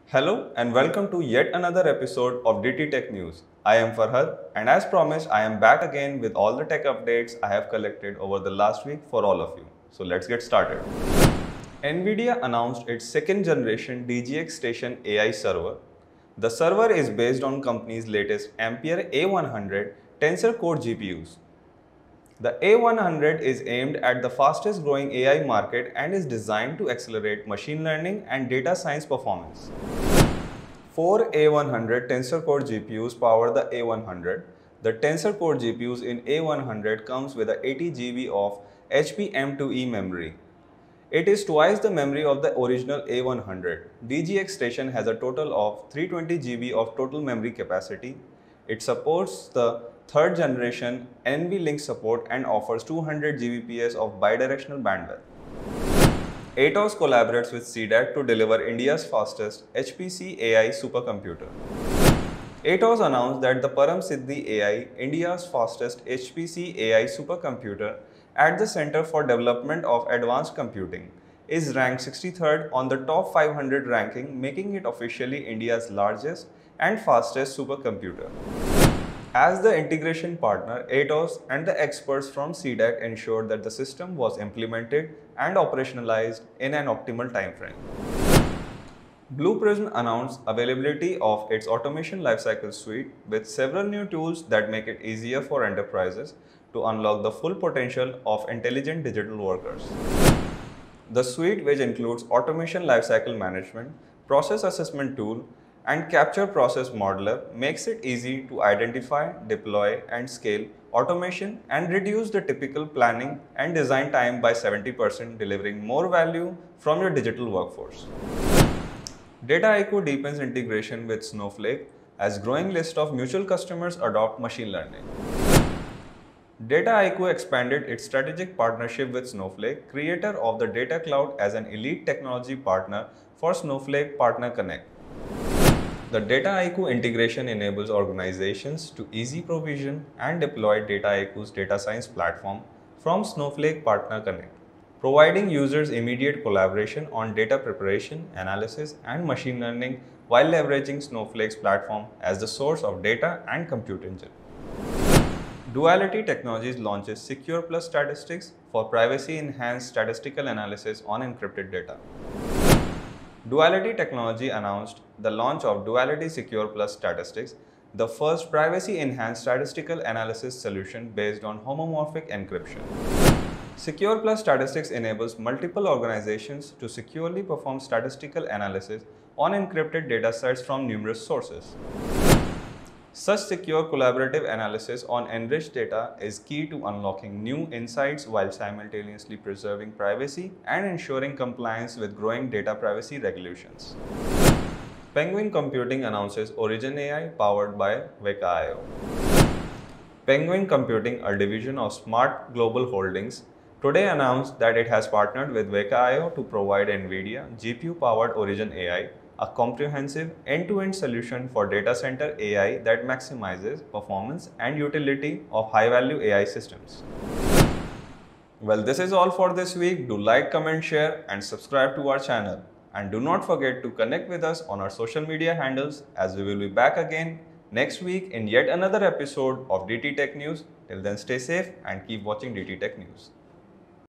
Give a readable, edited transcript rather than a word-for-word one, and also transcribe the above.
Hello and welcome to yet another episode of DT Tech News. I am Farhad and as promised I am back again with all the tech updates I have collected over the last week for all of you. So let's get started. Nvidia announced its second generation DGX Station AI server. The server is based on company's latest Ampere A100 Tensor Core GPUs. The A100 is aimed at the fastest growing AI market and is designed to accelerate machine learning and data science performance. Four A100 Tensor Core GPUs power the A100. The Tensor Core GPUs in A100 comes with a 80 GB of HBM2E memory. It is twice the memory of the original A100. DGX Station has a total of 320 GB of total memory capacity. It supports the third generation NVLink support and offers 200 Gbps of bidirectional bandwidth. Atos collaborates with CDAC to deliver India's fastest HPC AI supercomputer. Atos announced that the Param Siddhi AI, India's fastest HPC AI supercomputer at the Center for Development of Advanced Computing, is ranked 63rd on the top 500 ranking, making it officially India's largest and fastest supercomputer. As the integration partner, Atos and the experts from CDAC ensured that the system was implemented and operationalized in an optimal timeframe. Blue Prism announced availability of its Automation Lifecycle Suite with several new tools that make it easier for enterprises to unlock the full potential of intelligent digital workers. The suite, which includes Automation Lifecycle Management, Process Assessment Tool, and Capture Process Modeler, makes it easy to identify, deploy, and scale automation and reduce the typical planning and design time by 70%, delivering more value from your digital workforce. Dataiku deepens integration with Snowflake as growing list of mutual customers adopt machine learning. Dataiku expanded its strategic partnership with Snowflake, creator of the Data Cloud, as an elite technology partner for Snowflake Partner Connect. The Dataiku integration enables organizations to easy provision and deploy Dataiku's data science platform from Snowflake Partner Connect, providing users immediate collaboration on data preparation, analysis, and machine learning while leveraging Snowflake's platform as the source of data and compute engine. Duality Technologies launches Secure Plus Statistics for privacy-enhanced statistical analysis on encrypted data. Duality Technology announced the launch of Duality Secure Plus Statistics, the first privacy-enhanced statistical analysis solution based on homomorphic encryption. Secure Plus Statistics enables multiple organizations to securely perform statistical analysis on encrypted datasets from numerous sources. Such secure collaborative analysis on enriched data is key to unlocking new insights while simultaneously preserving privacy and ensuring compliance with growing data privacy regulations. Penguin Computing announces Origin AI powered by Weka.io. Penguin Computing, a division of Smart Global Holdings, today announced that it has partnered with Weka.io to provide NVIDIA GPU-powered Origin AI, a comprehensive end-to-end solution for data center AI that maximizes performance and utility of high-value AI systems. Well, this is all for this week. Do like, comment, share, and subscribe to our channel. And do not forget to connect with us on our social media handles, as we will be back again next week in yet another episode of DT Tech News. Till then, stay safe and keep watching DT Tech News.